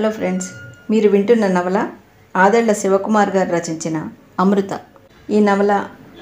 Hello friends, మీరు వింటున్న నవల ఆదళ్ల శివకుమార్ గారు రచించిన అమృత. ఈ నవల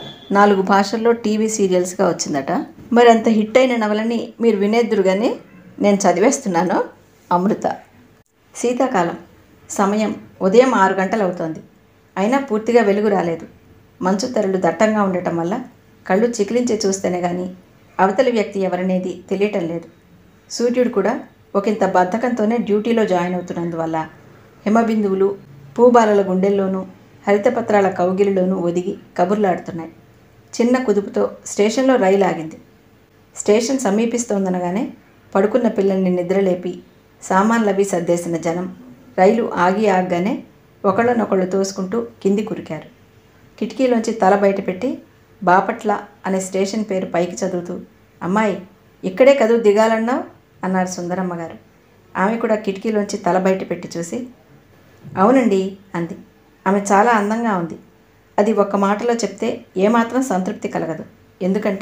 4 భాషల్లో టీవీ సీరియల్స్గా వచ్చిందట. మరి అంత హిట్ అయిన నవలని మీరు వినేద్దురుగానే నేను చదివేస్తున్నాను. అమృత. శీతాకాలం. సమయం ఉదయం 6 గంటలు అవుతోంది. అయినా పూర్తిగా వెలుగు రాలేదు. మంచు తెరలు దట్టంగా ఉండటం వల్ల కళ్ళు చికిలించి చూస్తేనే కానీ అవతలి వ్యక్తి ఎవరనేది తెలియటం లేదు. సూర్యుడు కూడా ఒకంత బద్ధకంతోనే డ్యూటీలో జాయిన్ అవుతున్నందువల్ల హిమబిందువులు పూబాలల గుండెల్లోనూ హరితపత్రాల కౌగిలిలోనూ ఒదిగి కబుర్లాడుతున్నాయి. చిన్న కుదుపుతో స్టేషన్లో రైలు ఆగింది. స్టేషన్ సమీపిస్తోందనగానే పడుకున్న పిల్లల్ని నిద్రలేపి సామాన్లవి సర్దేసిన జనం రైలు ఆగగానే ఒకళ్ళనొకళ్ళు తోసుకుంటూ కింది కురికారు. కిటికీలోంచి తల బయటపెట్టి బాపట్ల అనే స్టేషన్ పేరు పైకి చదువుతూ, అమ్మాయి ఇక్కడే కదువు దిగాలన్నావు అన్నారు సుందరమ్మ గారు. ఆమె కూడా కిటికీలోంచి తల బయట పెట్టి చూసి, అవునండి అంది. ఆమె చాలా అందంగా ఉంది. అది ఒక్క మాటలో చెప్తే ఏమాత్రం సంతృప్తి కలగదు. ఎందుకంటే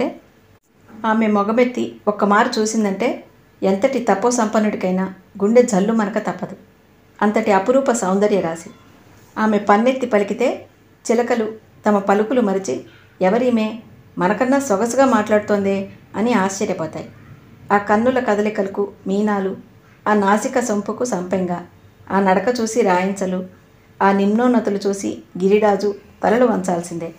ఆమె మొగమెత్తి ఒక్కమారు చూసిందంటే ఎంతటి తపో సంపన్నుడికైనా గుండె జల్లు మనక తప్పదు. అంతటి అపురూప సౌందర్య రాశి. ఆమె పన్నెత్తి పలికితే చిలకలు తమ పలుకులు మరిచి ఎవరీమే మనకన్నా సొగసుగా మాట్లాడుతోందే అని ఆశ్చర్యపోతాయి. ఆ కన్నుల కదలికలకు మీనాలు, ఆ నాసిక సొంపుకు సంపెంగా, ఆ నడక చూసి రాయించలు, ఆ నిమ్నోన్నతులు చూసి గిరిరాజు తలలు వంచాల్సిందే.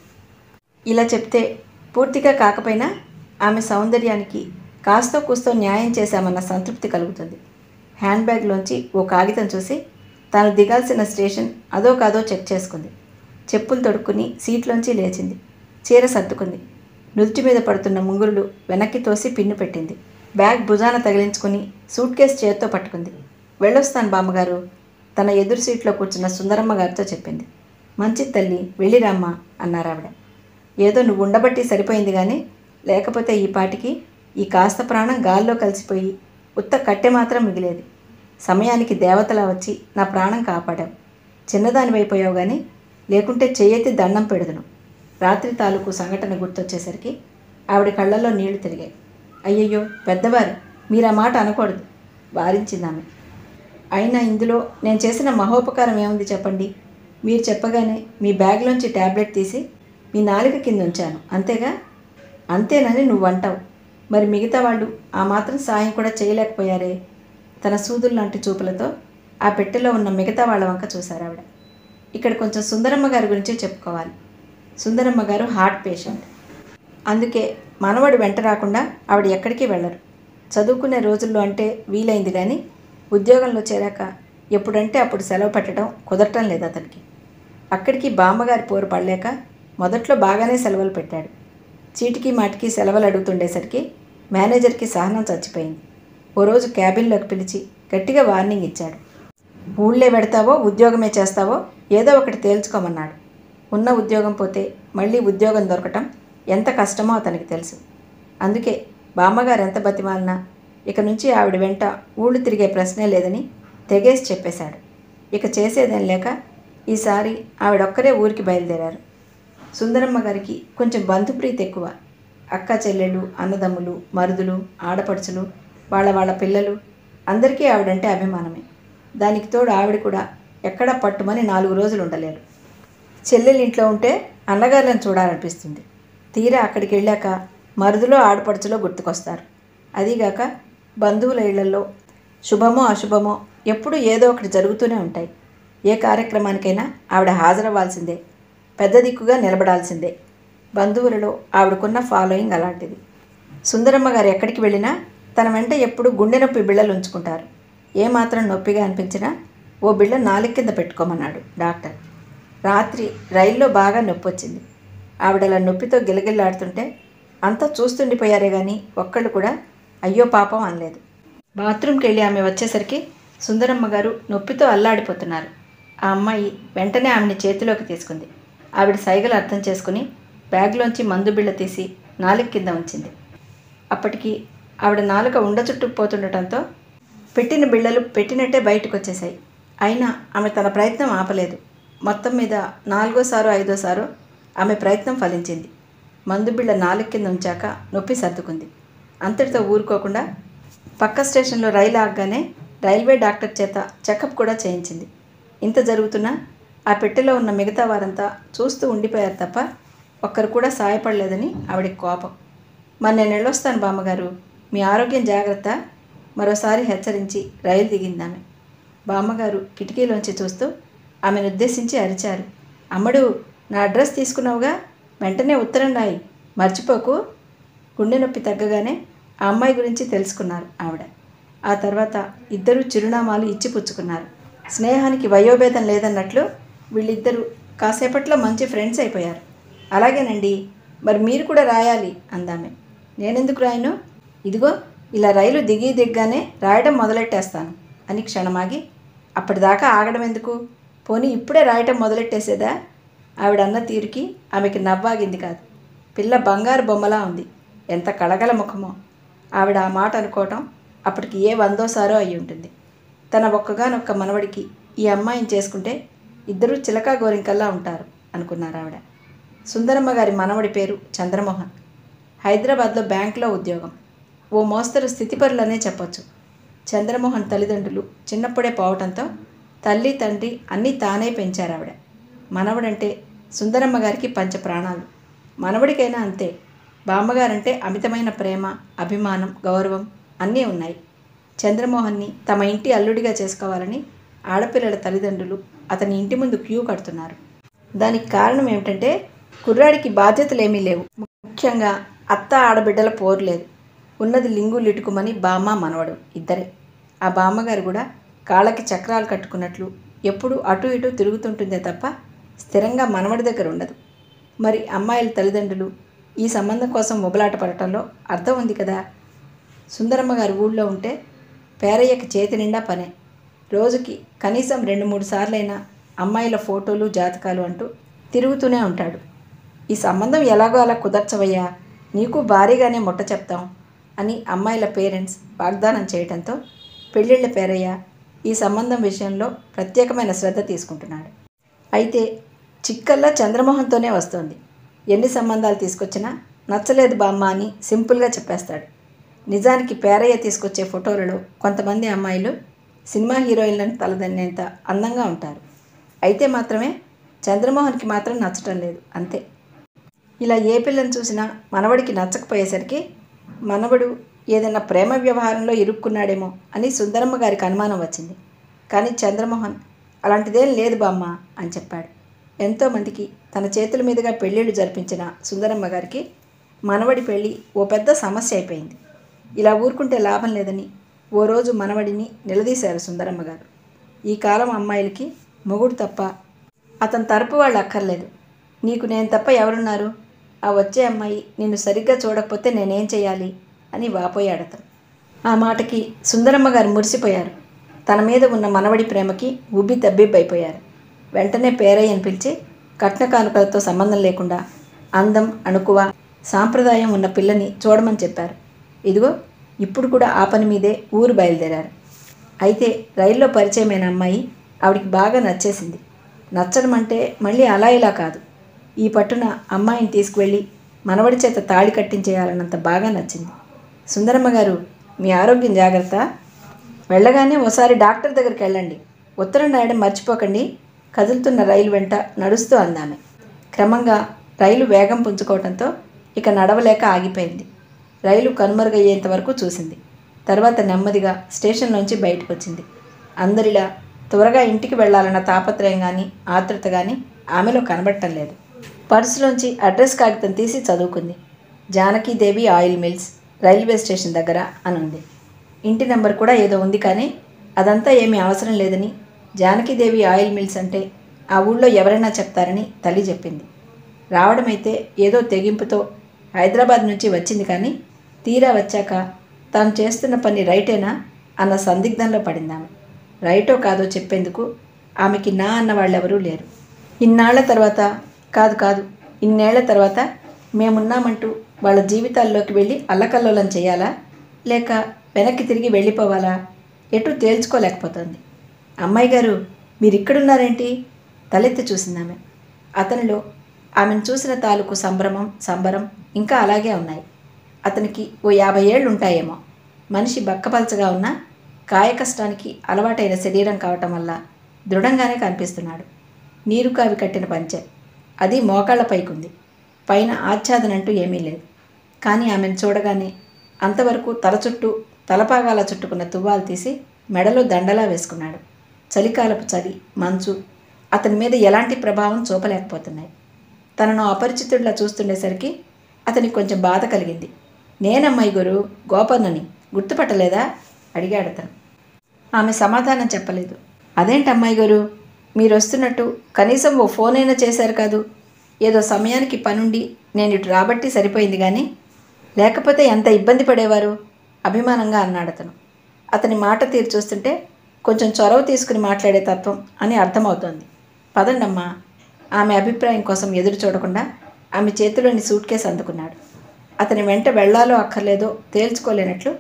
ఇలా చెప్తే పూర్తిగా కాకపోయినా ఆమె సౌందర్యానికి కాస్తో కూస్తో న్యాయం చేశామన్న సంతృప్తి కలుగుతుంది. హ్యాండ్ బ్యాగ్లోంచి ఓ కాగితం చూసి తాను దిగాల్సిన స్టేషన్ అదో కాదో చెక్ చేసుకుంది. చెప్పులు తొడుక్కుని సీట్లోంచి లేచింది. చీర సర్దుకుంది. నుదుటి మీద పడుతున్న ముంగురులు వెనక్కి తోసి పిన్ను పెట్టింది. బ్యాగ్ భుజాన తగిలించుకుని సూట్ కేసు చేత్తో పట్టుకుంది. వెళ్ళొస్తాను బామ్మగారు తన ఎదురు సీట్లో కూర్చున్న సుందరమ్మ గారితో చెప్పింది. మంచిది తల్లి, వెళ్ళిరామ్మా అన్నారావిడ. ఏదో నువ్వు ఉండబట్టి సరిపోయింది కానీ లేకపోతే ఈ పాటికి ఈ కాస్త ప్రాణం గాల్లో కలిసిపోయి ఉత్త కట్టె మాత్రం మిగిలేది. సమయానికి దేవతలా వచ్చి నా ప్రాణం కాపాడావు. చిన్నదానివైపోయావు కానీ లేకుంటే చెయ్యెత్తి దండం పెడుదును. రాత్రి తాలూకు సంఘటన గుర్తొచ్చేసరికి ఆవిడ కళ్ళల్లో నీళ్లు తిరిగాయి. అయ్యయ్యో పెద్దవారు, మీరు ఆ మాట అనకూడదు వారించిందామె. అయినా ఇందులో నేను చేసిన మహోపకారం ఏముంది చెప్పండి. మీరు చెప్పగానే మీ బ్యాగ్లోంచి ట్యాబ్లెట్ తీసి మీ నాలుక కింద ఉంచాను, అంతేగా. అంతేనని నువ్వు అంటావు, మరి మిగతా వాళ్ళు ఆ మాత్రం సాయం కూడా చేయలేకపోయారే. తన సూదుల్లాంటి చూపులతో ఆ పెట్టెలో ఉన్న మిగతా వాళ్ళ వంక చూశారు ఆవిడ. ఇక్కడ కొంచెం సుందరమ్మ గారి గురించి చెప్పుకోవాలి. సుందరమ్మ గారు హార్ట్ పేషెంట్. అందుకే మనవడు వెంట రాకుండా ఆవిడ ఎక్కడికి వెళ్ళరు. చదువుకునే రోజుల్లో అంటే వీలైంది కానీ ఉద్యోగంలో చేరాక ఎప్పుడంటే అప్పుడు సెలవు పెట్టడం కుదరటం లేదు అతనికి. అక్కడికి బామ్మగారి పోరు పడలేక మొదట్లో బాగానే సెలవులు పెట్టాడు. చీటికి మాటికి సెలవులు అడుగుతుండేసరికి మేనేజర్కి సహనం చచ్చిపోయింది. ఓ రోజు క్యాబిన్లోకి పిలిచి గట్టిగా వార్నింగ్ ఇచ్చాడు. ఊళ్ళే పెడతావో ఉద్యోగమే చేస్తావో ఏదో ఒకటి తేల్చుకోమన్నాడు. ఉన్న ఉద్యోగం పోతే మళ్ళీ ఉద్యోగం దొరకటం ఎంత కష్టమో అతనికి తెలుసు. అందుకే బామ్మగారు ఎంత బతిమాలినా ఇక నుంచి ఆవిడ వెంట ఊళ్ళు తిరిగే ప్రశ్నే లేదని తెగేసి చెప్పేశాడు. ఇక చేసేదేం లేక ఈసారి ఆవిడొక్కరే ఊరికి బయలుదేరారు. సుందరమ్మ గారికి కొంచెం బంధుప్రీతి ఎక్కువ. అక్క చెల్లెళ్ళు, అన్నదమ్ములు, మరుదులు, ఆడపడుచులు, వాళ్ళ పిల్లలు అందరికీ ఆవిడంటే అభిమానమే. దానికి తోడు ఆవిడ కూడా ఎక్కడా పట్టుమని 4 రోజులు ఉండలేరు. చెల్లెలింట్లో ఉంటే అన్నగారులను చూడాలనిపిస్తుంది. తీరా అక్కడికి వెళ్ళాక మరుదులో ఆడపడుచులో గుర్తుకొస్తారు. అదీగాక బంధువుల ఇళ్లలో శుభమో అశుభమో ఎప్పుడూ ఏదో ఒకటి జరుగుతూనే ఉంటాయి. ఏ కార్యక్రమానికైనా ఆవిడ హాజరవ్వాల్సిందే, పెద్ద దిక్కుగా నిలబడాల్సిందే. బంధువులలో ఆవిడకున్న ఫాలోయింగ్ అలాంటిది. సుందరమ్మ గారు ఎక్కడికి వెళ్ళినా తన వెంట ఎప్పుడు గుండె నొప్పి బిళ్ళలు ఉంచుకుంటారు. ఏమాత్రం నొప్పిగా అనిపించినా ఓ బిళ్ళ నాలుక కింద పెట్టుకోమన్నాడు డాక్టర్. రాత్రి రైల్లో బాగా నొప్పి వచ్చింది. ఆవిడలా నొప్పితో గిలగిల్లాడుతుంటే అంతా చూస్తుండిపోయారే కానీ ఒక్కళ్ళు కూడా అయ్యో పాపం అనలేదు. బాత్రూమ్కి వెళ్ళి ఆమె వచ్చేసరికి సుందరమ్మ గారు నొప్పితో అల్లాడిపోతున్నారు. ఆ అమ్మాయి వెంటనే ఆమెని చేతిలోకి తీసుకుంది. ఆవిడ సైగలు అర్థం చేసుకుని బ్యాగ్లోంచి మందు బిళ్ళ తీసి నాలుక కింద ఉంచింది. అప్పటికి ఆవిడ నాలుక ఉండ చుట్టుకుపోతుండటంతో పెట్టిన బిళ్ళలు పెట్టినట్టే బయటకు వచ్చేశాయి. అయినా ఆమె తన ప్రయత్నం ఆపలేదు. మొత్తం మీద 4వ సారో 5వ సారో ఆమె ప్రయత్నం ఫలించింది. మందు బిళ్ళ నాలుక కింద ఉంచాక నొప్పి సర్దుకుంది. అంతటితో ఊరుకోకుండా పక్క స్టేషన్లో రైలు ఆగగానే రైల్వే డాక్టర్ చేత చెకప్ కూడా చేయించింది. ఇంత జరుగుతున్నా ఆ పెట్టెలో ఉన్న మిగతా వారంతా చూస్తూ ఉండిపోయారు తప్ప ఒక్కరు కూడా సాయపడలేదని ఆవిడకి కోపం. మరి నేను వెళ్ళొస్తాను బామ్మగారు, మీ ఆరోగ్యం జాగ్రత్త, మరోసారి హెచ్చరించి రైలు దిగిందామె. బామ్మగారు కిటికీలోంచి చూస్తూ ఆమెను ఉద్దేశించి అరిచారు. అమ్మడు, నా అడ్రస్ తీసుకున్నావుగా, వెంటనే ఉత్తరం రాయి, మర్చిపోకు. గుండె నొప్పి తగ్గగానే ఆ అమ్మాయి గురించి తెలుసుకున్నారు ఆవిడ. ఆ తర్వాత ఇద్దరూ చిరునామాలు ఇచ్చిపుచ్చుకున్నారు. స్నేహానికి వయోభేదం లేదన్నట్లు వీళ్ళిద్దరూ కాసేపట్లో మంచి ఫ్రెండ్స్ అయిపోయారు. అలాగేనండి, మరి మీరు కూడా రాయాలి అందామె. నేనెందుకు రాయను? ఇదిగో ఇలా రైలు దిగ్గానే రాయడం మొదలెట్టేస్తాను అని క్షణమాగి, అప్పటిదాకా ఆగడం ఎందుకు, పోనీ ఇప్పుడే రాయటం మొదలెట్టేసేదా? ఆవిడన్న తీరుకి ఆమెకి నవ్వాగింది కాదు. పిల్ల బంగారు బొమ్మలా ఉంది, ఎంత కళగల ముఖమో. ఆవిడ ఆ మాట అనుకోవటం అప్పటికి ఏ 100సారో అయి ఉంటుంది. తన ఒక్కగానొక్క మనవడికి ఈ అమ్మాయిని చేసుకుంటే ఇద్దరూ చిలకా గోరింకల్లా ఉంటారు అనుకున్నారు ఆవిడ. సుందరమ్మ గారి మనవడి పేరు చంద్రమోహన్. హైదరాబాద్లో బ్యాంకులో ఉద్యోగం. ఓ మోస్తరు స్థితిపరులనే చెప్పొచ్చు. చంద్రమోహన్ తల్లిదండ్రులు చిన్నప్పుడే పోవటంతో తల్లి తండ్రి అన్నీ తానే పెంచారు ఆవిడ. మనవడంటే సుందరమ్మ గారికి పంచ ప్రాణాలు. మనవడికైనా అంతే. బామ్మగారంటే అమితమైన ప్రేమ, అభిమానం, గౌరవం అన్నీ ఉన్నాయి. చంద్రమోహన్ని తమ ఇంటి అల్లుడిగా చేసుకోవాలని ఆడపిల్లల తల్లిదండ్రులు అతని ఇంటి ముందు క్యూ కడుతున్నారు. దానికి కారణం ఏమిటంటే కుర్రాడికి బాధ్యతలేమీ లేవు. ముఖ్యంగా అత్త ఆడబిడ్డల పోరు లేదు. ఉన్నది లింగు లిటుకుమని బామ్మ మనవడు ఇద్దరే. ఆ బామ్మగారు కూడా కాళ్ళకి చక్రాలు కట్టుకున్నట్లు ఎప్పుడూ అటు ఇటు తిరుగుతుంటుందే తప్ప స్థిరంగా మనవడి దగ్గర ఉండదు. మరి అమ్మాయిల తల్లిదండ్రులు ఈ సంబంధం కోసం ఉబలాట పడటంలో అర్థం ఉంది కదా. సుందరమ్మ గారు ఊళ్ళో ఉంటే పేరయ్యకి చేతి నిండా పనే. రోజుకి కనీసం 2-3 సార్లైనా అమ్మాయిల ఫోటోలు, జాతకాలు అంటూ తిరుగుతూనే ఉంటాడు. ఈ సంబంధం ఎలాగో అలా కుదర్చవయ్యా, నీకు భారీగానే ముట్ట చెప్తాం అని అమ్మాయిల పేరెంట్స్ వాగ్దానం చేయడంతో పెళ్ళిళ్ళ పేరయ్య ఈ సంబంధం విషయంలో ప్రత్యేకమైన శ్రద్ధ తీసుకుంటున్నాడు. అయితే చిక్కల్లా చంద్రమోహన్తోనే వస్తోంది. ఎన్ని సంబంధాలు తీసుకొచ్చినా నచ్చలేదు బామ్మ అని సింపుల్గా చెప్పేస్తాడు. నిజానికి పేరయ్య తీసుకొచ్చే ఫోటోలలో కొంతమంది అమ్మాయిలు సినిమా హీరోయిన్లను తలదన్నేంత అందంగా ఉంటారు. అయితే మాత్రమే చంద్రమోహన్కి మాత్రం నచ్చటం లేదు, అంతే. ఇలా ఏ పిల్లని చూసినా మనవడికి నచ్చకపోయేసరికి మనవడు ఏదైనా ప్రేమ వ్యవహారంలో ఇరుక్కున్నాడేమో అని సుందరమ్మ గారికి అనుమానం వచ్చింది. కానీ చంద్రమోహన్ అలాంటిదేం లేదు బామ్మ అని చెప్పాడు. ఎంతోమందికి తన చేతుల మీదుగా పెళ్ళిళ్ళు జరిపించిన సుందరమ్మ గారికి మనవడి పెళ్ళి ఓ పెద్ద సమస్య అయిపోయింది. ఇలా ఊరుకుంటే లాభం లేదని ఓ రోజు మనవడిని నిలదీశారు సుందరమ్మ గారు. ఈ కాలం అమ్మాయిలకి మొగుడు తప్ప అతని తరపు వాళ్ళు అక్కర్లేదు. నీకు నేను తప్ప ఎవరున్నారు? ఆ వచ్చే అమ్మాయి నిన్ను సరిగ్గా చూడకపోతే నేనేం చేయాలి అని వాపోయాడు అతను. ఆ మాటకి సుందరమ్మ గారు మురిసిపోయారు. తన మీద ఉన్న మనవడి ప్రేమకి ఉబ్బి తబ్బిబ్బైపోయారు. వెంటనే పేరయ్యని పిలిచి కట్న కానుకలతో సంబంధం లేకుండా అందం, అణుకువ, సాంప్రదాయం ఉన్న పిల్లని చూడమని చెప్పారు. ఇదిగో ఇప్పుడు కూడా ఆ పని మీదే ఊరు బయలుదేరారు. అయితే రైల్లో పరిచయమైన అమ్మాయి ఆవిడికి బాగా నచ్చేసింది. నచ్చడం అంటే మళ్ళీ అలా ఇలా కాదు. ఈ పట్టున అమ్మాయిని తీసుకువెళ్ళి మనవడి చేత తాళి కట్టించేయాలన్నంత బాగా నచ్చింది. సుందరమ్మ గారు, మీ ఆరోగ్యం జాగ్రత్త, వెళ్ళగానే ఓసారి డాక్టర్ దగ్గరికి వెళ్ళండి, ఉత్తరం రాయడం మర్చిపోకండి, కదులుతున్న రైలు వెంట నడుస్తూ అందామె. క్రమంగా రైలు వేగం పుంజుకోవడంతో ఇక నడవలేక ఆగిపోయింది. రైలు కనుమరుగయ్యేంత వరకు చూసింది. తర్వాత నెమ్మదిగా స్టేషన్లోంచి బయటకు వచ్చింది. అందరిలా త్వరగా ఇంటికి వెళ్ళాలన్న తాపత్రయం కానీ ఆతృత కానీ ఆమెలో కనబడటం లేదు. పర్సులోంచి అడ్రస్ కాగితం తీసి చదువుకుంది. Janakidevi oil mills, railway station దగ్గర అనుంది. ఇంటి నెంబర్ కూడా ఏదో ఉంది, కానీ అదంతా ఏమీ అవసరం లేదని, జానకీదేవి ఆయిల్ మిల్స్ అంటే ఆ ఊళ్ళో ఎవరైనా చెప్తారని తల్లి చెప్పింది. రావడమైతే ఏదో తెగింపుతో హైదరాబాద్ నుంచి వచ్చింది, కానీ తీరా వచ్చాక తాను చేస్తున్న పని రైటేనా అన్న సందిగ్ధంలో పడిందామె. రైటో కాదో చెప్పేందుకు ఆమెకి నా అన్న వాళ్ళెవరూ లేరు. ఇన్నాళ్ల తర్వాత ఇన్నేళ్ల తర్వాత మేమున్నామంటూ వాళ్ళ జీవితాల్లోకి వెళ్ళి అల్లకల్లోలం చేయాలా, లేక వెనక్కి తిరిగి వెళ్ళిపోవాలా, ఎటు తేల్చుకోలేకపోతుంది. అమ్మాయి గారు, మీరిక్కడున్నారేంటి? తలెత్తి చూసిందామె. అతనిలో ఆమెను చూసిన తాలూకు సంబరం ఇంకా అలాగే ఉన్నాయి. అతనికి ఓ 50 ఏళ్ళు ఉంటాయేమో. మనిషి బక్కపలచగా ఉన్నా కాయకష్టానికి అలవాటైన శరీరం కావటం వల్ల దృఢంగానే కనిపిస్తున్నాడు. నీరు కావి కట్టిన పంచె, అది మోకాళ్ల పైకుంది. పైన ఆచ్ఛాదనంటూ ఏమీ లేదు. కానీ ఆమెను చూడగానే అంతవరకు తల చుట్టూ తలపాగాల చుట్టుకున్న తువ్వాలు తీసి మెడలో దండలా వేసుకున్నాడు. చలికాలపు చలి, మంచు అతని మీద ఎలాంటి ప్రభావం చూపలేకపోతున్నాయి. తనను అపరిచితుడిలా చూస్తుండేసరికి అతనికి కొంచెం బాధ కలిగింది. నేనమ్మాయి గురు, గోపన్నని గుర్తుపట్టలేదా అడిగాడు అతను. ఆమె సమాధానం చెప్పలేదు. అదేంటి అమ్మాయి గారు, మీరు వస్తున్నట్టు కనీసం ఓ ఫోన్ అయినా చేశారు కాదు. ఏదో సమయానికి పనుండి నేను ఇటు రాబట్టి సరిపోయింది కానీ లేకపోతే ఎంత ఇబ్బంది పడేవారు అభిమానంగా అన్నాడు అతను. అతని మాట తీరు చూస్తుంటే కొంచెం చొరవ తీసుకుని మాట్లాడే తత్వం అని అర్థమవుతోంది. పదండమ్మా. ఆమె అభిప్రాయం కోసం ఎదురు చూడకుండా ఆమె చేతిలోని సూట్ కేసు అందుకున్నాడు. అతని వెంట వెళ్లాలో అక్కర్లేదో తేల్చుకోలేనట్లు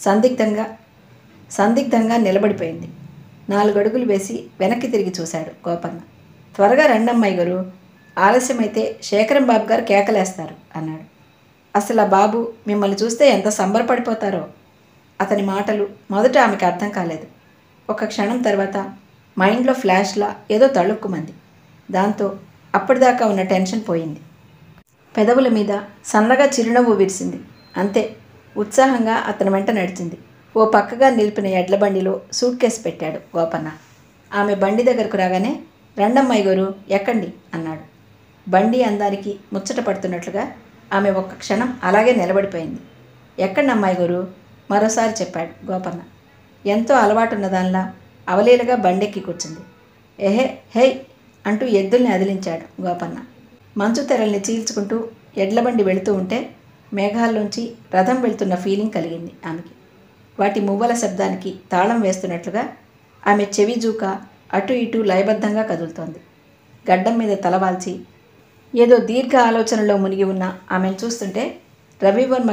సందిగ్ధంగా నిలబడిపోయింది. 4 అడుగులు వేసి వెనక్కి తిరిగి చూశాడు గోపన్న. త్వరగా రండమ్మాయి గారు, ఆలస్యమైతే శేఖరం బాబు గారు కేకలేస్తారు అన్నాడు. అసలు ఆ బాబు మిమ్మల్ని చూస్తే ఎంత సంబరపడిపోతారో. అతని మాటలు మొదట ఆమెకు అర్థం కాలేదు. ఒక క్షణం తర్వాత మైండ్లో ఫ్లాష్లా ఏదో తళుక్కుమంది. దాంతో అప్పటిదాకా ఉన్న టెన్షన్ పోయింది. పెదవుల మీద సన్నగా చిరునవ్వు విరిసింది. అంతే. ఉత్సాహంగా అతని వెంట నడిచింది. ఓ పక్కగా నిలిపిన ఎడ్ల బండిలో సూట్ కేసు పెట్టాడు గోపన్న. ఆమె బండి దగ్గరకు రాగానే రండమ్మాయి గారు ఎక్కండి అన్నాడు. బండి అందానికి ముచ్చట పడుతున్నట్లుగా ఆమె ఒక్క క్షణం అలాగే నిలబడిపోయింది. ఎక్కండి అమ్మాయి గారు మరోసారి చెప్పాడు గోపన్న. ఎంతో అలవాటున్న దానిలా అవలీలగా బండెక్కి కూర్చుంది. ఎహే హే అంటూ ఎద్దుల్ని అదిలించాడు గోపన్న. మంచు తెరల్ని చీల్చుకుంటూ ఎడ్లబండి వెళుతూ ఉంటే మేఘాల్లోంచి రథం వెళ్తున్న ఫీలింగ్ కలిగింది ఆమెకి. వాటి మువ్వల శబ్దానికి తాళం వేస్తున్నట్లుగా ఆమె చెవి జూక అటు ఇటు లయబద్ధంగా కదులుతోంది. గడ్డం మీద తలవాల్చి ఏదో దీర్ఘ ఆలోచనలో మునిగి ఉన్న ఆమెను చూస్తుంటే రవివర్మ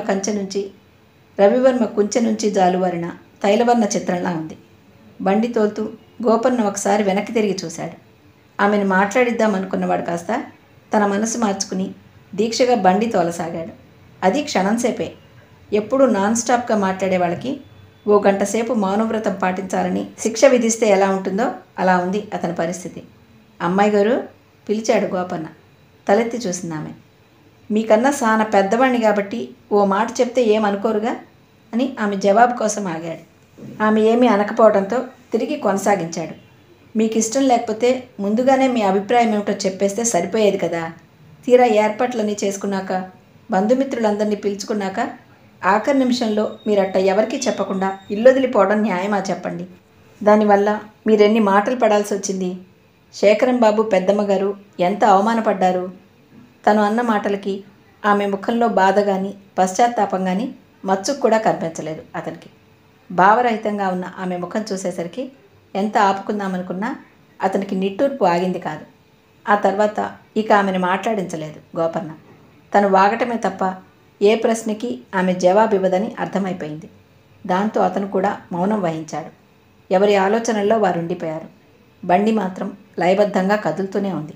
కుంచె నుంచి జాలువారిన తైలవర్ణ చిత్రంలా ఉంది. బండి తోలుతూ గోపన్న ఒకసారి వెనక్కి తిరిగి చూశాడు. ఆమెను మాట్లాడిద్దామనుకున్నవాడు కాస్త తన మనసు మార్చుకుని దీక్షగా బండి తోలసాగాడు. అది క్షణంసేపే. ఎప్పుడూ నాన్ స్టాప్గా మాట్లాడే వాళ్ళకి ఓ గంట సేపు మౌనవ్రతం పాటించాలని శిక్ష విధిస్తే ఎలా ఉంటుందో అలా ఉంది అతని పరిస్థితి. అమ్మాయి గారు పిలిచాడు గోపన్న. తలెత్తి చూసింది ఆమె. మీకన్నా సాన పెద్దవాణ్ణి కాబట్టి ఓ మాట చెప్తే ఏమనుకోరుగా అని ఆమె జవాబు కోసం ఆగాడు. ఆమె ఏమీ అనకపోవడంతో తిరిగి కొనసాగించాడు. మీకు ఇష్టం లేకపోతే ముందుగానే మీ అభిప్రాయం ఏమిటో చెప్పేస్తే సరిపోయేది కదా. తీరా ఏర్పాట్లన్నీ చేసుకున్నాక బంధుమిత్రులందరినీ పిలుచుకున్నాక ఆఖరి నిమిషంలో మీరట్ట ఎవరికీ చెప్పకుండా ఇల్లొదిలిపోవడం న్యాయమా చెప్పండి. దానివల్ల మీరెన్ని మాటలు పడాల్సి వచ్చింది. శేఖరం బాబు పెద్దమ్మగారు ఎంత అవమానపడ్డారు. తను అన్న మాటలకి ఆమె ముఖంలో బాధ కానీ పశ్చాత్తాపం కానీ మచ్చుకు కూడా కనిపించలేదు అతనికి. భావరహితంగా ఉన్న ఆమె ముఖం చూసేసరికి ఎంత ఆపుకుందామనుకున్నా అతనికి నిట్టూర్పు ఆగింది కాదు. ఆ తర్వాత ఇక ఆమెను మాట్లాడించలేదు గోపన్న. తను వాగటమే తప్ప ఏ ప్రశ్నకి ఆమె జవాబు ఇవ్వదని అర్థమైపోయింది. దాంతో అతను కూడా మౌనం వహించాడు. ఎవరి ఆలోచనల్లో వారు ఉండిపోయారు. బండి మాత్రం లయబద్ధంగా కదులుతూనే ఉంది.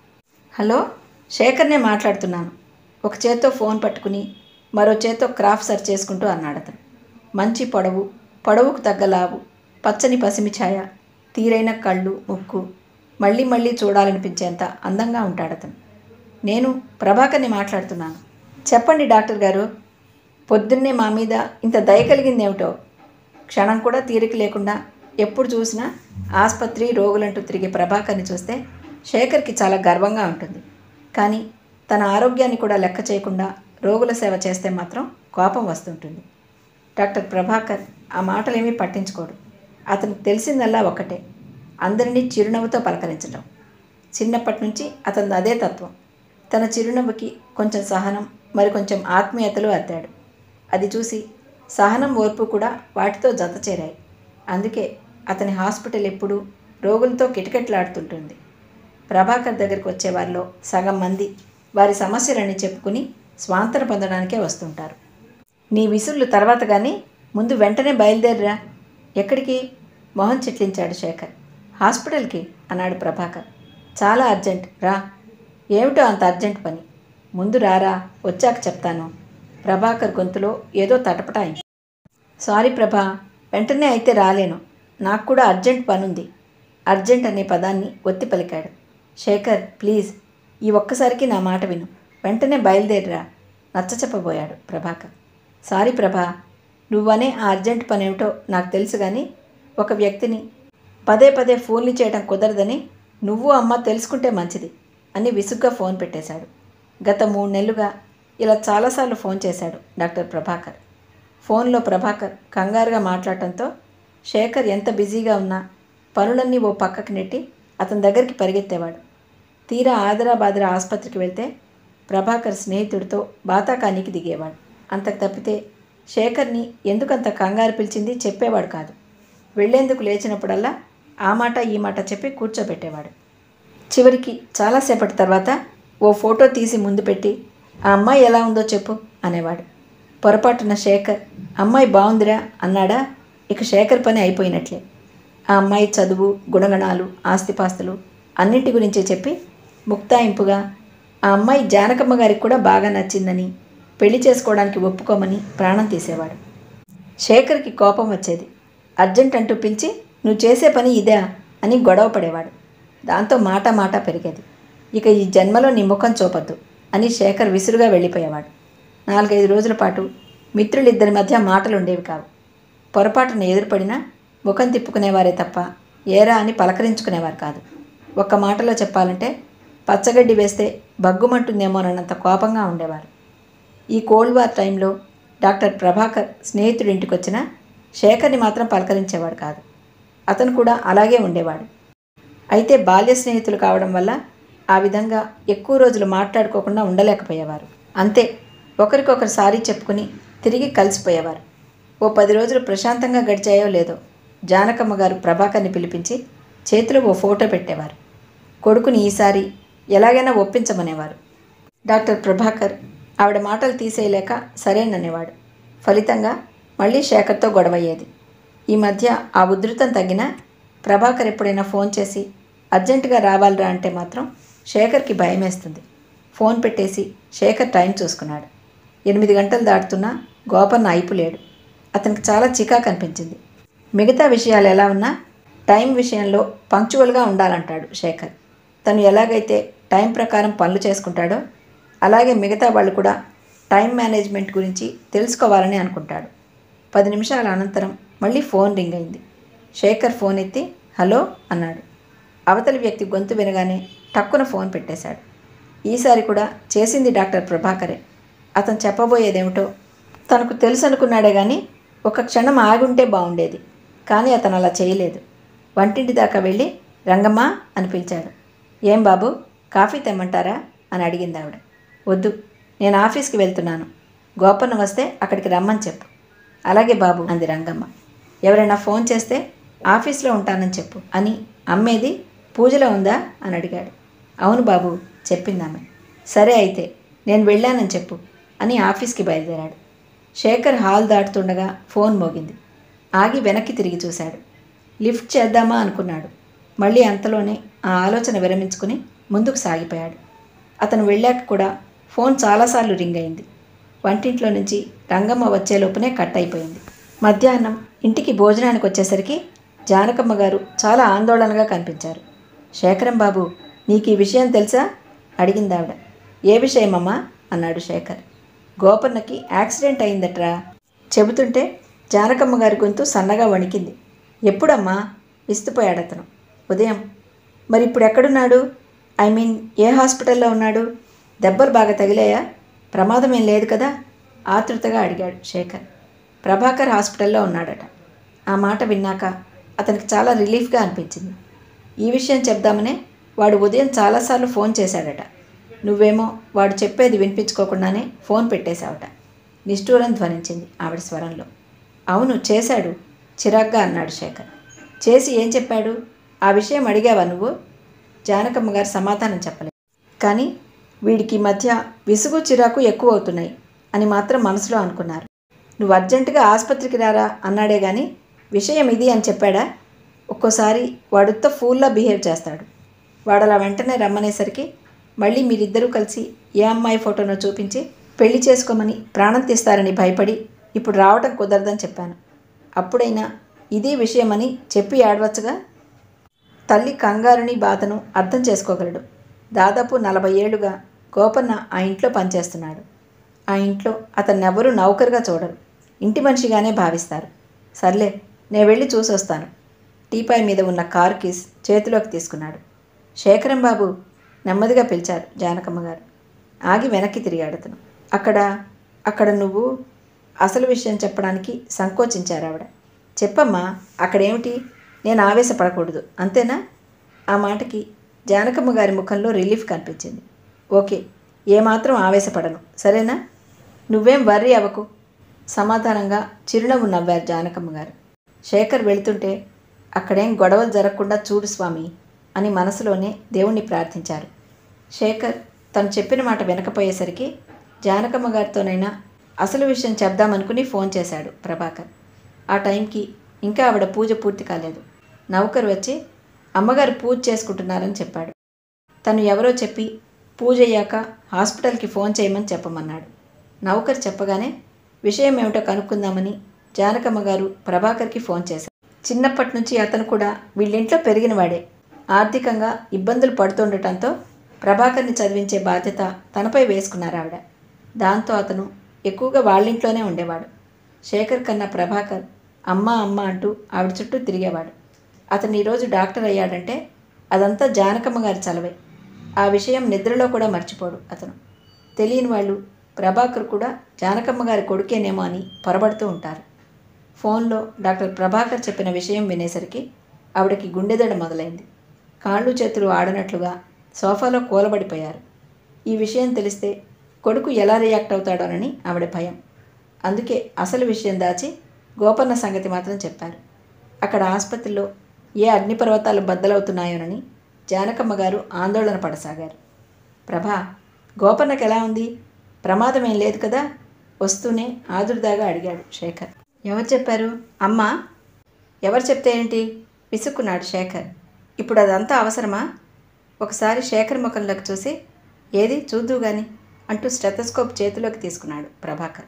హలో, శేఖర్నే మాట్లాడుతున్నాను. ఒక చేత్తో ఫోన్ పట్టుకుని మరో చేత్తో క్రాఫ్ట్ సర్చ్ చేసుకుంటూ అన్నాడు అతను. మంచి పొడవుకు తగ్గ లావు, పచ్చని పసిమి ఛాయ, తీరైన కళ్ళు, ముక్కు, మళ్ళీ మళ్ళీ చూడాలనిపించేంత అందంగా ఉంటాడతను. నేను ప్రభాకర్ని మాట్లాడుతున్నాను. చెప్పండి డాక్టర్ గారు. పొద్దున్నే మా మీద ఇంత దయ కలిగిందేమిటో. క్షణం కూడా తీరిక లేకుండా ఎప్పుడు చూసినా ఆసుపత్రి రోగులంటూ తిరిగే ప్రభాకర్ని చూస్తే శేఖర్కి చాలా గర్వంగా ఉంటుంది. కానీ తన ఆరోగ్యాన్ని కూడా లెక్క చేయకుండా రోగుల సేవ చేస్తే మాత్రం కోపం వస్తుంటుంది. డాక్టర్ ప్రభాకర్ ఆ మాటలేమీ పట్టించుకోడు. అతనికి తెలిసిందల్లా ఒక్కటే, అందరినీ చిరునవ్వుతో పలకరించడం. చిన్నప్పటి నుంచి అతను అదే తత్వం. తన చిరునవ్వుకి కొంచెం సహనం, మరికొంచెం ఆత్మీయతలు అద్దాడు. అది చూసి సహనం, ఓర్పు కూడా వాటితో జత చేరాయి. అందుకే అతని హాస్పిటల్ ఎప్పుడూ రోగులతో కిటకిటలాడుతుంటుంది. ప్రభాకర్ దగ్గరికి వచ్చేవారిలో సగం మంది వారి సమస్యలన్నీ చెప్పుకుని స్వాంతన పొందడానికే వస్తుంటారు. నీ విసుళ్ళు తర్వాత కానీ ముందు వెంటనే బయలుదేరిరా. ఎక్కడికి? మొహం చిట్లించాడు శేఖర్. హాస్పిటల్కి అన్నాడు ప్రభాకర్. చాలా అర్జెంట్, రా. ఏమిటో అంత అర్జెంట్ పని? ముందు రారా, వచ్చాక చెప్తాను. ప్రభాకర్ గొంతులో ఏదో తటపటాయింది. సారీ ప్రభా, వెంటనే అయితే రాలేను, నాకు కూడా అర్జెంట్ పనుంది. అర్జెంట్ అనే పదాన్ని ఒత్తి పలికాడు. శేఖర్, ప్లీజ్ ఈ ఒక్కసారికి నా మాట విను, వెంటనే బయలుదేరిరా నచ్చచెప్పబోయాడు ప్రభాకర్. సారీ ప్రభా, నువ్వనే ఆ అర్జెంట్ పనేమిటో నాకు తెలుసు, కానీ ఒక వ్యక్తిని పదే పదే ఫోన్లు చేయడం కుదరదని నువ్వు అమ్మ తెలుసుకుంటే మంచిది అని విసుగ్గా ఫోన్ పెట్టేశాడు. గత 3 నెలలుగా ఇలా చాలాసార్లు ఫోన్ చేశాడు డాక్టర్ ప్రభాకర్. ఫోన్లో ప్రభాకర్ కంగారుగా మాట్లాడటంతో శేఖర్ ఎంత బిజీగా ఉన్నా పనులన్నీ ఓ పక్కకి నెట్టి అతని దగ్గరికి పరిగెత్తేవాడు. తీరా ఆదరాబాదరా ఆసుపత్రికి వెళ్తే ప్రభాకర్ స్నేహితుడితో బాతాకానికి దిగేవాడు. అంతకు తప్పితే శేఖర్ని ఎందుకంత కంగారు పిలిచింది చెప్పేవాడు కాదు. వెళ్లేందుకు లేచినప్పుడల్లా ఆ మాట ఈ మాట చెప్పి కూర్చోబెట్టేవాడు. చివరికి చాలాసేపటి తర్వాత ఓ ఫోటో తీసి ముందు పెట్టి, ఆ అమ్మాయి ఎలా ఉందో చెప్పు అనేవాడు. పొరపాటున శేఖర్ అమ్మాయి బాగుందిరా అన్నాడా, ఇక శేఖర్ పని అయిపోయినట్లే. ఆ అమ్మాయి చదువు, గుణగణాలు, ఆస్తిపాస్తులు అన్నింటి గురించి చెప్పి ముక్తాయింపుగా ఆ అమ్మాయి జానకమ్మ గారికి కూడా బాగా నచ్చిందని, పెళ్లి చేసుకోవడానికి ఒప్పుకోమని ప్రాణం తీసేవాడు. శేఖర్కి కోపం వచ్చేది. అర్జెంట్ అంటూ పిలిచి నువ్వు చేసే పని ఇదే అని గొడవ పడేవాడు. దాంతో మాట మాట పెరిగేది. ఇక ఈ జన్మలో నీ ముఖం చూపొద్దు అని శేఖర్ విసురుగా వెళ్ళిపోయేవాడు. 4-5 రోజుల పాటు మిత్రులిద్దరి మధ్య మాటలు ఉండేవి కావు. పొరపాటున ఎదురుపడినా ముఖం తిప్పుకునేవారే తప్ప ఏరా అని పలకరించుకునేవారు కాదు. ఒక్క మాటలో చెప్పాలంటే పచ్చగడ్డి వేస్తే బగ్గుమంటుందేమోనన్నంత కోపంగా ఉండేవారు. ఈ కోల్డ్ వార్ టైంలో డాక్టర్ ప్రభాకర్ స్నేహితుడి ఇంటికి వచ్చినా శేఖర్ని మాత్రం పలకరించేవాడు కాదు. అతను కూడా అలాగే ఉండేవాడు. అయితే బాల్య స్నేహితులు కావడం వల్ల ఆ విధంగా ఎక్కువ రోజులు మాట్లాడుకోకుండా ఉండలేకపోయేవారు. అంతే, ఒకరికొకరు సారీ చెప్పుకుని తిరిగి కలిసిపోయేవారు. ఓ 10 రోజులు ప్రశాంతంగా గడిచాయో లేదో జానకమ్మ గారు ప్రభాకర్ని పిలిపించి చేతిలో ఓ ఫోటో పెట్టేవారు. కొడుకుని ఈసారి ఎలాగైనా ఒప్పించమనేవారు. డాక్టర్ ప్రభాకర్ ఆవిడ మాటలు తీసేయలేక సరేననేవాడు. ఫలితంగా మళ్ళీ శేఖర్తో గొడవయ్యేది. ఈ మధ్య ఆ ఉధృతం తగ్గినా ప్రభాకర్ ఎప్పుడైనా ఫోన్ చేసి అర్జెంటుగా రావాలిరా అంటే మాత్రం శేఖర్కి భయమేస్తుంది. ఫోన్ పెట్టేసి శేఖర్ టైం చూసుకున్నాడు. 8 గంటలు దాటుతున్నా గోపన్న అయిపోలేడు. అతనికి చాలా చికాకు అనిపించింది. మిగతా విషయాలు ఎలా ఉన్నా టైం విషయంలో పంక్చువల్గా ఉండాలంటాడు శేఖర్. తను ఎలాగైతే టైం ప్రకారం పనులు చేసుకుంటాడో అలాగే మిగతా వాళ్ళు కూడా టైం మేనేజ్మెంట్ గురించి తెలుసుకోవాలని అనుకుంటాడు. 10 నిమిషాల అనంతరం మళ్ళీ ఫోన్ రింగ్ అయింది. శేఖర్ ఫోన్ ఎత్తి హలో అన్నాడు. అవతలి వ్యక్తి గొంతు వినగానే టక్కున ఫోన్ పెట్టేశాడు. ఈసారి కూడా చేసింది డాక్టర్ ప్రభాకరే. అతను చెప్పబోయేదేమిటో తనకు తెలుసు అనుకున్నాడే కానీ ఒక క్షణం ఆగుంటే బాగుండేది. కానీ అతను అలా చేయలేదు. వంటింటి దాకా వెళ్ళి రంగమ్మ అని పిలిచాడు. ఏం బాబు, కాఫీ తెమ్మంటారా అని అడిగింది ఆవిడ. వద్దు, నేను ఆఫీస్కి వెళ్తున్నాను, గోపన్న వస్తే అక్కడికి రమ్మని చెప్పు. అలాగే బాబు అంది రంగమ్మ. ఎవరైనా ఫోన్ చేస్తే ఆఫీస్లో ఉంటానని చెప్పు అని. అమ్మేది పూజలో ఉందా అని అడిగాడు. అవును బాబు చెప్పిందామె. సరే అయితే నేను వెళ్ళానని చెప్పు అని ఆఫీస్కి బయలుదేరాడు. శేఖర్ హాల్ దాటుతుండగా ఫోన్ మోగింది. ఆగి వెనక్కి తిరిగి చూశాడు. లిఫ్ట్ చేద్దామా అనుకున్నాడు. మళ్ళీ అంతలోనే ఆ ఆలోచన విరమించుకుని ముందుకు సాగిపోయాడు. అతను వెళ్ళాక కూడా ఫోన్ చాలాసార్లు రింగ్ అయింది. వంటింట్లో నుంచి రంగమ్మ వచ్చేలోపునే కట్ అయిపోయింది. మధ్యాహ్నం ఇంటికి భోజనానికి వచ్చేసరికి జానకమ్మ గారు చాలా ఆందోళనగా కనిపించారు. శేఖరం బాబు, నీకు ఈ విషయం తెలుసా అడిగింది ఆవిడ. ఏ విషయమమ్మా అన్నాడు శేఖర్. గోపన్నకి యాక్సిడెంట్ అయిందట్రా చెబుతుంటే జానకమ్మ గారి గొంతు సన్నగా వణికింది. ఎప్పుడమ్మా విస్తుపోయాడు అతను. ఉదయం. మరి ఇప్పుడు ఎక్కడున్నాడు? ఐ మీన్ ఏ హాస్పిటల్లో ఉన్నాడు? దెబ్బలు బాగా తగిలాయా? ప్రమాదం ఏం లేదు కదా? ఆతృతగా అడిగాడు శేఖర్. ప్రభాకర్ హాస్పిటల్లో ఉన్నాడట. ఆ మాట విన్నాక అతనికి చాలా రిలీఫ్గా అనిపించింది. ఈ విషయం చెప్దామనే వాడు ఉదయం చాలాసార్లు ఫోన్ చేశాడట. నువ్వేమో వాడు చెప్పేది వినిపించుకోకుండానే ఫోన్ పెట్టేశావట. నిష్ఠూరం ధ్వనించింది ఆవిడ స్వరంలో. అవును చేశాడు చిరాగ్గా అన్నాడు శేఖర్. చేసి ఏం చెప్పాడు? ఆ విషయం అడిగావా నువ్వు? జానకమ్మ గారు సమాధానం చెప్పలేదు. కానీ వీడికి మధ్య విసుగు చిరాకు ఎక్కువ అవుతున్నాయి అని మాత్రం మనసులో అనుకున్నారు. నువ్వు అర్జెంటుగా ఆసుపత్రికి రారా అన్నాడే కానీ విషయం ఇది అని చెప్పాడా? ఒక్కోసారి వాడుతో ఫూల్లా బిహేవ్ చేస్తాడు. వాడలా వెంటనే రమ్మనేసరికి మళ్ళీ మీరిద్దరూ కలిసి ఏ అమ్మాయి ఫోటోనో చూపించి పెళ్లి చేసుకోమని ప్రాణం తీస్తారని భయపడి ఇప్పుడు రావటం కుదరదని చెప్పాను. అప్పుడైనా ఇదే విషయమని చెప్పి ఏడవచ్చుగా. తల్లి కంగారుని బాధను అర్థం చేసుకోగలడు. దాదాపు 40 ఏళ్లుగా గోపన్న ఆ ఇంట్లో పనిచేస్తున్నాడు. ఆ ఇంట్లో అతన్నెవ్వరూ నౌకరుగా చూడరు, ఇంటి మనిషిగానే భావిస్తారు. సర్లే, నేను వెళ్ళి చూసొస్తాను. టీపాయ్ మీద ఉన్న కారు కీస్ చేతిలోకి తీసుకున్నాడు. శేఖరం బాబు నెమ్మదిగా పిలిచారు జానకమ్మ గారు. ఆగి వెనక్కి తిరిగాడు అతను. అక్కడ నువ్వు అసలు విషయం చెప్పడానికి సంకోచించారు ఆవిడ. చెప్పమ్మా, అక్కడేమిటి? నేను ఆవేశపడకూడదు అంతేనా? ఆ మాటకి జానకమ్మ గారి ముఖంలో రిలీఫ్ కనిపించింది. ఓకే, ఏమాత్రం ఆవేశపడను, సరేనా? నువ్వేం వర్రీ అవ్వకు, సమాధానంగా చిరునవ్వు నవ్వారు జానకమ్మ గారు. శేఖర్ వెళుతుంటే అక్కడేం గొడవలు జరగకుండా చూడు స్వామి అని మనసులోనే దేవుణ్ణి ప్రార్థించారు. శేఖర్ తను చెప్పిన మాట వినకపోయేసరికి జానకమ్మ గారితోనైనా అసలు విషయం చెప్దామనుకుని ఫోన్ చేశాడు ప్రభాకర్. ఆ టైంకి ఇంకా ఆవిడ పూజ పూర్తి కాలేదు. నౌకరు వచ్చి అమ్మగారు పూజ చేసుకుంటున్నారని చెప్పాడు. తను ఎవరో చెప్పి పూజ అయ్యాక హాస్పిటల్కి ఫోన్ చేయమని చెప్పమన్నాడు. నౌకరు చెప్పగానే విషయం ఏమిటో కనుక్కుందామని జానకమ్మ గారు ప్రభాకర్కి ఫోన్ చేశారు. చిన్నప్పటి నుంచి అతను కూడా వీళ్ళింట్లో పెరిగినవాడే. ఆర్థికంగా ఇబ్బందులు పడుతుండటంతో ప్రభాకర్ని చదివించే బాధ్యత తనపై వేసుకున్నారు ఆవిడ. దాంతో అతను ఎక్కువగా వాళ్ళింట్లోనే ఉండేవాడు. శేఖర్ కన్నా ప్రభాకర్ అమ్మ అమ్మ అంటూ ఆవిడ చుట్టూ తిరిగేవాడు. అతను ఈరోజు డాక్టర్ అయ్యాడంటే అదంతా జానకమ్మ గారి చలవే. ఆ విషయం నిద్రలో కూడా మర్చిపోడు అతను. తెలియని వాళ్ళు ప్రభాకర్ కూడా జానకమ్మ గారి కొడుకేనేమో అని పొరబడుతూ ఉంటారు. ఫోన్లో డాక్టర్ ప్రభాకర్ చెప్పిన విషయం వినేసరికి ఆవిడకి గుండెదడ మొదలైంది. కాళ్ళు చేతులు ఆడనట్లుగా సోఫాలో కూలబడిపోయారు. ఈ విషయం తెలిస్తే కొడుకు ఎలా రియాక్ట్ అవుతాడోనని ఆవిడ భయం. అందుకే అసలు విషయం దాచి గోపన్న సంగతి మాత్రం చెప్పారు. అక్కడ ఆసుపత్రిలో ఏ అగ్నిపర్వతాలు బద్దలవుతున్నాయోనని జానకమ్మ గారు ఆందోళన పడసాగారు. ప్రభా, గోపన్నకు ఎలా ఉంది? ప్రమాదమేం లేదు కదా? వస్తూనే ఆదుర్దాగా అడిగాడు శేఖర్. ఎవరు చెప్పారు? అమ్మా? ఎవరు చెప్తే ఏంటి? విసుక్కున్నాడు శేఖర్. ఇప్పుడు అదంతా అవసరమా? ఒకసారి శేఖర్ ముఖంలోకి చూసి ఏది చూద్దు గాని అంటూ స్టెథోస్కోప్ చేతిలోకి తీసుకున్నాడు ప్రభాకర్.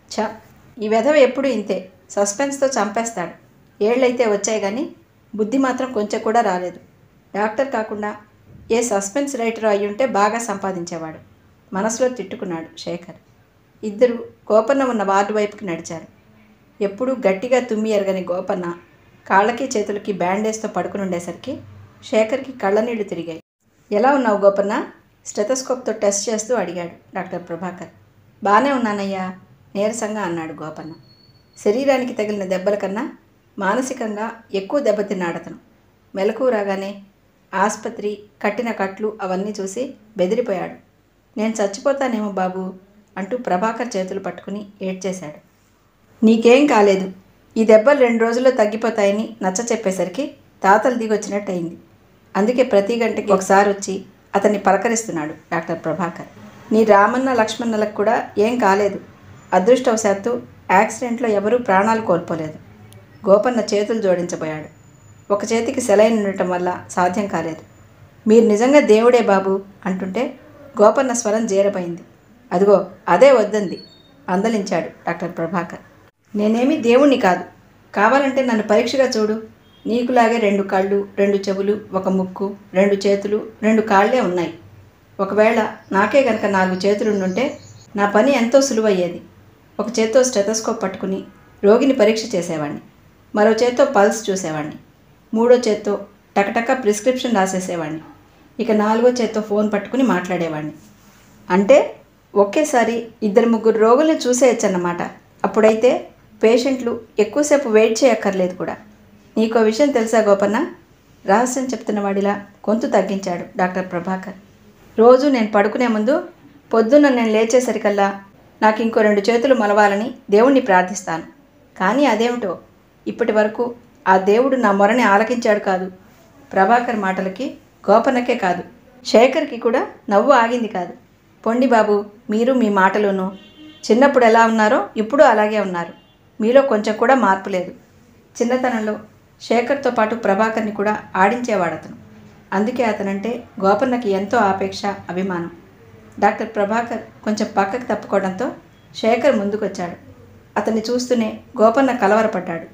ఈ వెధవ ఎప్పుడూ ఇంతే, సస్పెన్స్తో చంపేస్తాడు. ఏళ్ళైతే వచ్చాయి కానీ బుద్ధి మాత్రం కొంచెం కూడా రాలేదు. డాక్టర్ కాకుండా ఏ సస్పెన్స్ రైటర్ అయ్యుంటే బాగా సంపాదించేవాడు మనసులో తిట్టుకున్నాడు శేఖర్. ఇద్దరు గోపన్న ఉన్న వార్డు వైపుకి నడిచారు. ఎప్పుడూ గట్టిగా తుమ్మి ఎరగని గోపన్న కాళ్ళకి చేతులకి బ్యాండేజ్తో పడుకుని ఉండేసరికి శేఖర్కి కళ్ళనీళ్లు తిరిగాయి. ఎలా ఉన్నావు గోపన్న? స్టెథోస్కోప్తో టెస్ట్ చేస్తూ అడిగాడు డాక్టర్ ప్రభాకర్. బాగానే ఉన్నానయ్యా, నీరసంగా అన్నాడు గోపన్న. శరీరానికి తగిలిన దెబ్బల కన్నా మానసికంగా ఎక్కువ దెబ్బతిన్నాడతను. మెలకువ రాగానే ఆసుపత్రి, కట్టిన కట్లు అవన్నీ చూసి బెదిరిపోయాడు. నేను చచ్చిపోతానేమో బాబు అంటూ ప్రభాకర్ చేతులు పట్టుకుని ఏడ్చేశాడు. నీకేం కాలేదు, ఈ దెబ్బలు 2 రోజుల్లో తగ్గిపోతాయని నచ్చ చెప్పేసరికి తాతలు దిగొచ్చినట్టు అయింది. అందుకే ప్రతి గంటకి ఒకసారి వచ్చి అతన్ని పలకరిస్తున్నాడు డాక్టర్ ప్రభాకర్. నీ రామన్న లక్ష్మణలకు కూడా ఏం కాలేదు. అదృష్టవశాత్తు యాక్సిడెంట్లో ఎవరూ ప్రాణాలు కోల్పోలేదు. గోపన్న చేతులు జోడించబోయాడు. ఒక చేతికి సెలైన్ ఉండటం వల్ల సాధ్యం కాలేదు. మీరు నిజంగా దేవుడే బాబు అంటుంటే గోపన్న స్వరం జీరపోయింది. అదిగో అదే వద్దంది అందలించాడు డాక్టర్ ప్రభాకర్. నేనేమీ దేవుణ్ణి కాదు, కావాలంటే నన్ను పరీక్షగా చూడు. నీకులాగే 2 కళ్ళు, 2 చెవులు, 1 ముక్కు, 2 చేతులు, 2 కాళ్లే ఉన్నాయి. ఒకవేళ నాకే గనక 4 చేతులుండుంటే నా పని ఎంతో సులువయ్యేది. ఒక చేత్తో స్టెథోస్కోప్ పట్టుకుని రోగిని పరీక్ష చేసేవాడిని, మరో చేత్తో పల్స్ చూసేవాడిని, 3వ చేత్తో టకటక ప్రిస్క్రిప్షన్ రాసేసేవాడిని, ఇక 4వ చేత్తో ఫోన్ పట్టుకుని మాట్లాడేవాడిని. అంటే ఒకేసారి 2-3 రోగుల్ని చూసేయచ్చన్నమాట. అప్పుడైతే పేషెంట్లు ఎక్కువసేపు వెయిట్ చేయక్కర్లేదు కూడా. నీకో విషయం తెలుసా గోపన్న? రహస్యం చెప్తున్నవాడిలా గొంతు తగ్గించాడు డాక్టర్ ప్రభాకర్. రోజు నేను పడుకునే ముందు పొద్దున్న నేను లేచేసరికల్లా నాకు ఇంకో 2 చేతులు మొలవాలని దేవుణ్ణి ప్రార్థిస్తాను. కానీ అదేమిటో ఇప్పటి వరకు ఆ దేవుడు నా మొరని ఆలకించాడు కాదు. ప్రభాకర్ మాటలకి గోపన్నకే కాదు, శేఖర్కి కూడా నవ్వు ఆగింది కాదు. పొండి బాబు, మీరు మీ మాటలోనూ చిన్నప్పుడు ఎలా ఉన్నారో ఇప్పుడు అలాగే ఉన్నారు. మీలో కొంచెం కూడా మార్పు లేదు. చిన్నతనంలో శేఖర్తో పాటు ప్రభాకర్ని కూడా ఆడించేవాడతను. అందుకే అతనంటే గోపన్నకి ఎంతో ఆపేక్ష, అభిమానం. డాక్టర్ ప్రభాకర్ కొంచెం పక్కకు తప్పుకోవడంతో శేఖర్ ముందుకొచ్చాడు. అతన్ని చూస్తూనే గోపన్న కలవరపడ్డాడు.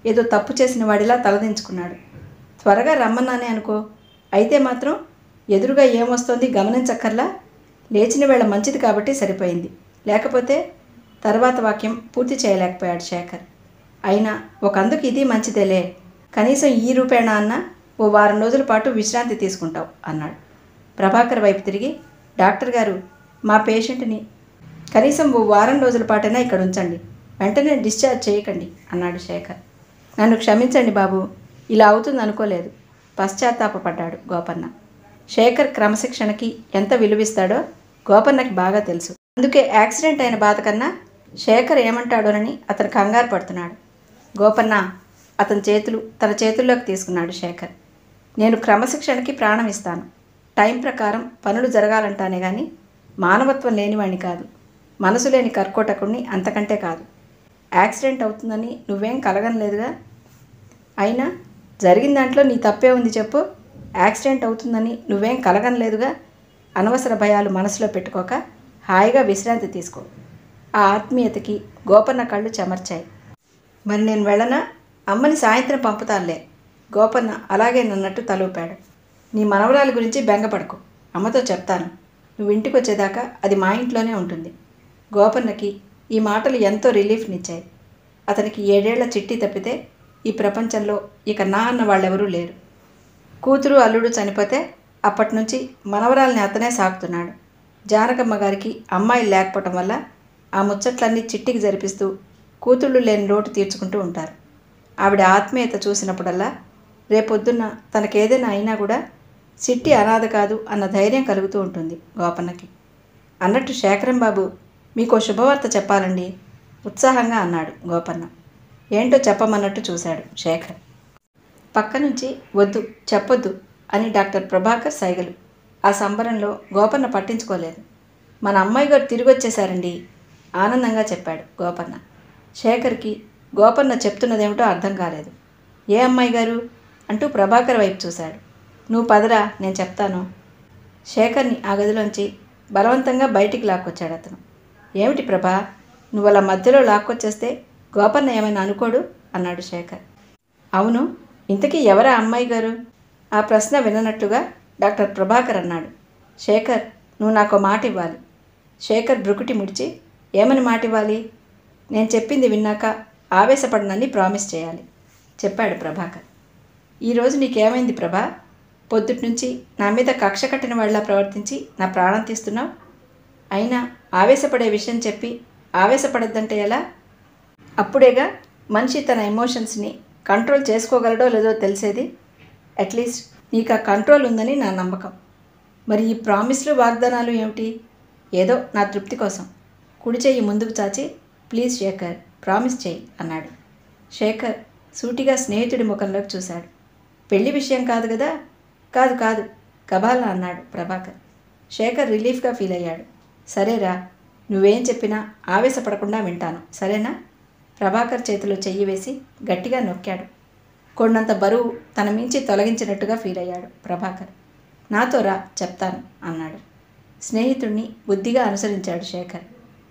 ఏదో తప్పు చేసిన వాడిలా తలదించుకున్నాడు. త్వరగా రమ్మన్నానే అనుకో, అయితే మాత్రం ఎదురుగా ఏమొస్తోంది గమనించక్కర్లా, లేచిన వేళ మంచిది కాబట్టి సరిపోయింది, లేకపోతే తర్వాత వాక్యం పూర్తి చేయలేకపోయాడు శేఖర్. అయినా ఒకందుకు ఇది మంచిదేలే, కనీసం ఈ రూపేణా అన్నా ఓ వారం రోజుల పాటు విశ్రాంతి తీసుకుంటావు అన్నాడు. ప్రభాకర్ వైపు తిరిగి, డాక్టర్ గారు, మా పేషెంట్ని కనీసం ఓ వారం రోజుల పాటైనా ఇక్కడ ఉంచండి, వెంటనే డిశ్చార్జ్ చేయకండి అన్నాడు శేఖర్. నన్ను క్షమించండి బాబు, ఇలా అవుతుంది అనుకోలేదు, పశ్చాత్తాపపడ్డాడు గోపన్న. శేఖర్ క్రమశిక్షణకి ఎంత విలువిస్తాడో గోపన్నకి బాగా తెలుసు. అందుకే యాక్సిడెంట్ అయిన బాధ కన్నా శేఖర్ ఏమంటాడోనని అతను కంగారు పడుతున్నాడు. గోపన్న తన చేతుల్లోకి తీసుకున్నాడు శేఖర్. నేను క్రమశిక్షణకి ప్రాణం ఇస్తాను, టైం ప్రకారం పనులు జరగాలంటానే కానీ మానవత్వం లేనివాణ్ణి కాదు, మనసు లేని కర్కోటకుణ్ణి అంతకంటే కాదు. యాక్సిడెంట్ అవుతుందని నువ్వేం కలగనలేదుగా, అయినా జరిగిన దాంట్లో నీ తప్పే ఉంది చెప్పు. యాక్సిడెంట్ అవుతుందని నువ్వేం కలగనలేదుగా. అనవసర భయాలు మనసులో పెట్టుకోక హాయిగా విశ్రాంతి తీసుకో. ఆ ఆత్మీయతకి గోపన్న కళ్ళు చెమర్చాయి. మరి నేను వెళ్ళనా? అమ్మని సాయంత్రం పంపుతానులే. గోపన్న అలాగే నన్నట్టు తలూపాడు. నీ మనవరాలి గురించి బెంగపడకు, అమ్మతో చెప్తాను. నువ్వు ఇంటికి వచ్చేదాకా అది మా ఇంట్లోనే ఉంటుంది. గోపన్నకి ఈ మాటలు ఎంతో రిలీఫ్నిచ్చాయి. అతనికి 7 ఏళ్ల చిట్టి తప్పితే ఈ ప్రపంచంలో ఇక నా అన్న వాళ్ళెవరూ లేరు. కూతురు అల్లుడు చనిపోతే అప్పటి నుంచి మనవరాల్ని అతనే సాకుతున్నాడు. జానకమ్మ గారికి అమ్మాయిలు లేకపోవటం వల్ల ఆ ముచ్చట్లన్నీ చిట్టికి జరిపిస్తూ కూతుళ్ళు లేని లోటు తీర్చుకుంటూ ఉంటారు. ఆవిడ ఆత్మీయత చూసినప్పుడల్లా రేపొద్దున్న తనకేదైనా అయినా కూడా చిట్టి అనాథ కాదు అన్న ధైర్యం కలుగుతూ ఉంటుంది గోపన్నకి. అన్నట్టు శేఖరం బాబు, మీకో శుభవార్త చెప్పాలండి, ఉత్సాహంగా అన్నాడు గోపన్న. ఏంటో చెప్పమన్నట్టు చూశాడు శేఖర్. పక్క నుంచి వద్దు, చెప్పొద్దు అని డాక్టర్ ప్రభాకర్ సైగలు. ఆ సంబరంలో గోపన్న పట్టించుకోలేదు. మన అమ్మాయి గారు తిరిగి వచ్చేశారండి, ఆనందంగా చెప్పాడు గోపన్న. శేఖర్కి గోపన్న చెప్తున్నదేమిటో అర్థం కాలేదు. ఏ అమ్మాయి గారు అంటూ ప్రభాకర్ వైపు చూశాడు. నువ్వు పదరా, నేను చెప్తాను. శేఖర్ని ఆ గదిలోంచి బలవంతంగా బయటికి లాక్కొచ్చాడు అతను. ఏమిటి ప్రభా, నువ్వు అలా మధ్యలో లాక్కొచ్చేస్తే గోపన్న ఏమైనా అనుకోడు అన్నాడు శేఖర్. అవును, ఇంతకీ ఎవరా అమ్మాయి గారు? ఆ ప్రశ్న విననట్టుగా డాక్టర్ ప్రభాకర్ అన్నాడు. శేఖర్, నువ్వు నాకు మాట ఇవ్వాలి. శేఖర్ బ్రుకుటి ముడిచి, ఏమని మాట ఇవ్వాలి? నేను చెప్పింది విన్నాక ఆవేశపడనని ప్రామిస్ చేయాలి చెప్పాడు ప్రభాకర్. ఈరోజు నీకేమైంది ప్రభా? పొద్దుటి నుంచి నా మీద కక్ష కట్టిన వాళ్ళ ప్రవర్తించి నా ప్రాణం తీస్తున్నావు. అయినా ఆవేశపడే విషయం చెప్పి ఆవేశపడద్దంటే ఎలా? అప్పుడేగా మనిషి తన ఎమోషన్స్ని కంట్రోల్ చేసుకోగలడో లేదో తెలిసేది. అట్లీస్ట్ నీకు ఆ కంట్రోల్ ఉందని నా నమ్మకం. మరి ఈ ప్రామిస్లు వాగ్దానాలు ఏమిటి? ఏదో నా తృప్తి కోసం. కుడి చెయ్యి ముందుకు చాచి, ప్లీజ్ శేఖర్, ప్రామిస్ చేయి అన్నాడు. శేఖర్ సూటిగా స్నేహితుడి ముఖంలోకి చూశాడు. పెళ్లి విషయం కాదు కదా? కాదు కాదు గబాలా అన్నాడు ప్రభాకర్. శేఖర్ రిలీఫ్గా ఫీల్ అయ్యాడు. సరేరా, నువ్వేం చెప్పినా ఆవేశపడకుండా వింటాను, సరేనా? ప్రభాకర్ చేతిలో చెయ్యి వేసి గట్టిగా నొక్కాడు. కొండంత బరువు తన మించి తొలగించినట్టుగా ఫీల్ అయ్యాడు ప్రభాకర్. నాతో రా, చెప్తాను అన్నాడు. స్నేహితుడిని బుద్ధిగా అనుసరించాడు శేఖర్.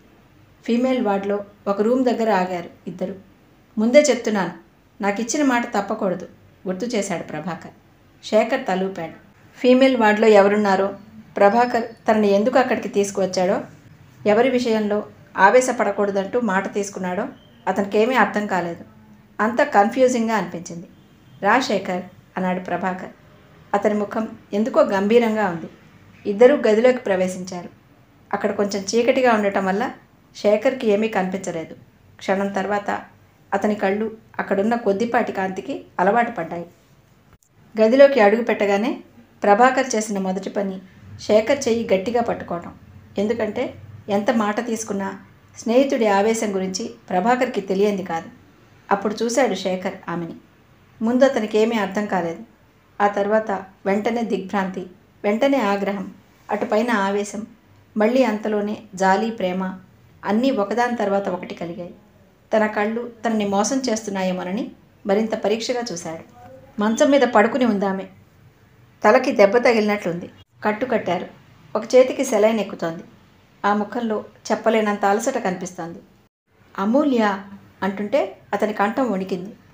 ఫీమేల్ వార్డులో ఒక రూమ్ దగ్గర ఆగారు ఇద్దరు. ముందే చెప్తున్నాను, నాకు ఇచ్చిన మాట తప్పకూడదు గుర్తు చేశాడు ప్రభాకర్. శేఖర్ తలూపాడు. ఫీమేల్ వార్డులో ఎవరున్నారో, ప్రభాకర్ తనని ఎందుకు అక్కడికి తీసుకువచ్చాడో, ఎవరి విషయంలో ఆవేశపడకూడదంటూ మాట తీసుకున్నాడో అతనికేమీ అర్థం కాలేదు. అంత కన్ఫ్యూజింగ్గా అనిపించింది. రా శేఖర్ అన్నాడు ప్రభాకర్. అతని ముఖం ఎందుకో గంభీరంగా ఉంది. ఇద్దరూ గదిలోకి ప్రవేశించారు. అక్కడ కొంచెం చీకటిగా ఉండటం వల్ల శేఖర్కి ఏమీ కనిపించలేదు. క్షణం తర్వాత అతని కళ్ళు అక్కడున్న కొద్దిపాటి కాంతికి అలవాటు పడ్డాయి. గదిలోకి అడుగు పెట్టగానే ప్రభాకర్ చేసిన మొదటి పని శేఖర్ చెయ్యి గట్టిగా పట్టుకోవటం. ఎందుకంటే ఎంత మాట తీసుకున్నా స్నేహితుడి ఆవేశం గురించి ప్రభాకర్కి తెలియంది కాదు. అప్పుడు చూశాడు శేఖర్ ఆమెని. ముందు అతనికి ఏమీ అర్థం కాలేదు. ఆ తర్వాత వెంటనే దిగ్భ్రాంతి, వెంటనే ఆగ్రహం, అటుపైన ఆవేశం, మళ్ళీ అంతలోనే జాలి, ప్రేమ అన్నీ ఒకదాని తర్వాత ఒకటి కలిగాయి. తన కళ్ళు తనని మోసం చేస్తున్నాయేమోనని మరింత పరీక్షగా చూశాడు. మంచం మీద పడుకుని ఉందామె. తలకి దెబ్బ తగిలినట్లుంది. కట్టు కట్టారు. ఒక చేతికి సెలైన్ ఎక్కుతోంది. ఆ ముఖంలో చెప్పలేనంత అలసట కనిపిస్తోంది. అమూల్య అంటుంటే అతని కంఠం వణికింది.